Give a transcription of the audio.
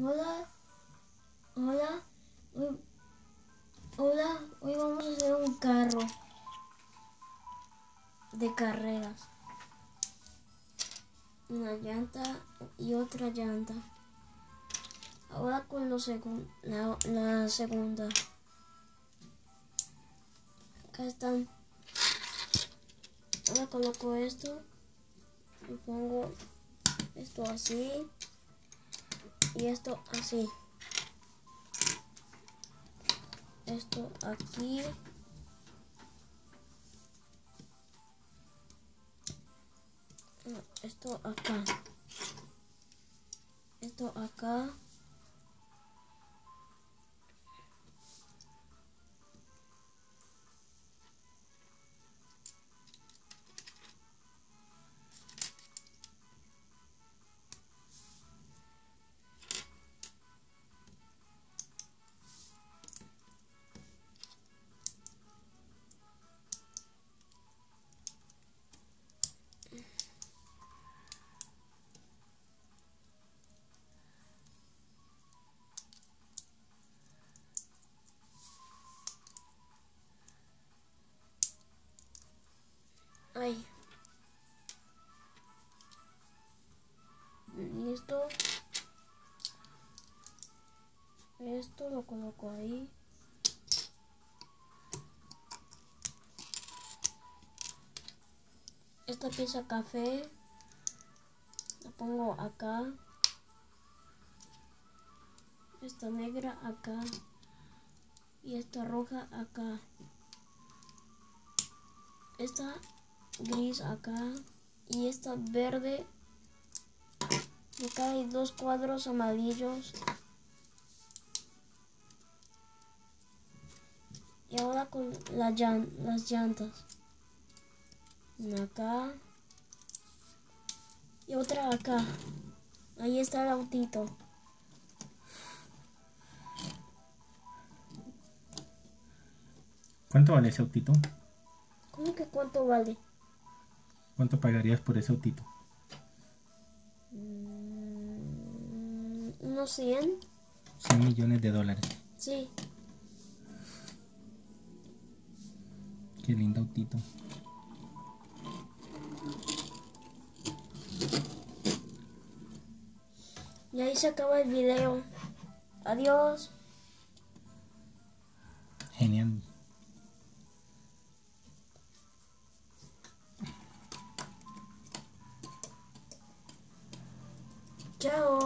Hola, hola, hola, hoy vamos a hacer un carro de carreras. Una llanta y otra llanta. Ahora con la segunda. Acá están. Ahora coloco esto y pongo esto así y esto así. Esto aquí. Esto acá. Esto acá. Ahí. Listo. Esto lo coloco ahí. Esta pieza café la pongo acá. Esta negra acá. Y esta roja acá. Esta gris acá. Y esta verde. Y acá hay dos cuadros amarillos. Y ahora con las llantas. Una acá. Y otra acá. Ahí está el autito. ¿Cuánto vale ese autito? ¿Cómo que cuánto vale? ¿Cuánto pagarías por ese autito? Unos 100. 100 millones de dólares. Sí. Qué lindo autito. Y ahí se acaba el video. Adiós. Genial. Chao.